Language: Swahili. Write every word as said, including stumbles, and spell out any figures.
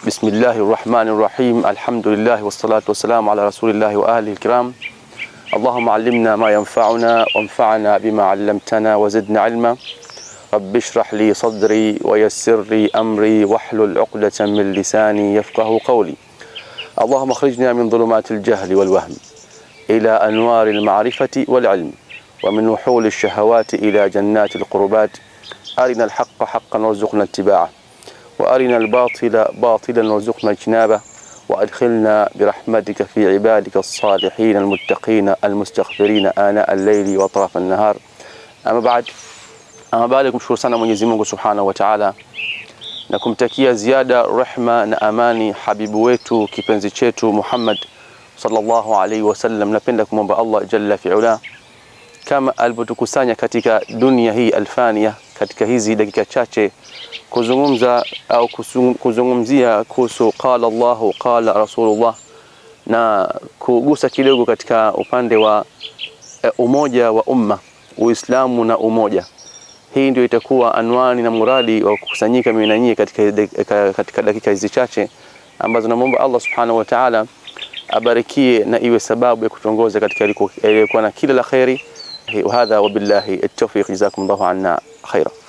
بسم الله الرحمن الرحيم. الحمد لله والصلاة والسلام على رسول الله وآله الكرام. اللهم علمنا ما ينفعنا وانفعنا بما علمتنا وزدنا علما. رب اشرح لي صدري ويسر لي أمري واحلل عقدة من لساني يفقه قولي. اللهم اخرجنا من ظلمات الجهل والوهم إلى أنوار المعرفة والعلم، ومن وحول الشهوات إلى جنات القربات. أرنا الحق حقا وارزقنا اتباعه، وأرنا الباطل باطلا وارزقنا اجتنابه، وأدخلنا برحمتك في عبادك الصالحين المتقين المستغفرين آناء الليل وطرف النهار. أما بعد أما بعد kumshukuru sana Mwenyezi Mungu Subhanahu wa Ta'ala na kumtakia ziada rehma na amani habibu wetu kipenzi chetu Muhammad sallallahu alaihi wasallam. Napenda kumwomba Allah jalla fi'ala kama alipotukusanya katika dunia hii alfania, katika hizi dakika chache kuzungumza au kuzungumzia kuhusu qala Allahu qala Rasulullah, na kugusa kidogo katika upande wa umoja wa umma, Uislamu na umoja. Hii ndio itakuwa anwani na muradi wa kukusanyika mimi na nyinyi katika katika dakika hizi chache ambazo namuomba Allah Subhanahu wa Ta'ala abarikie na iwe sababu ya kutongoza katika kuwa na kila la khairi. Wa hadha wa billahi at-tawfiq. Jazakumullahu anna khaira.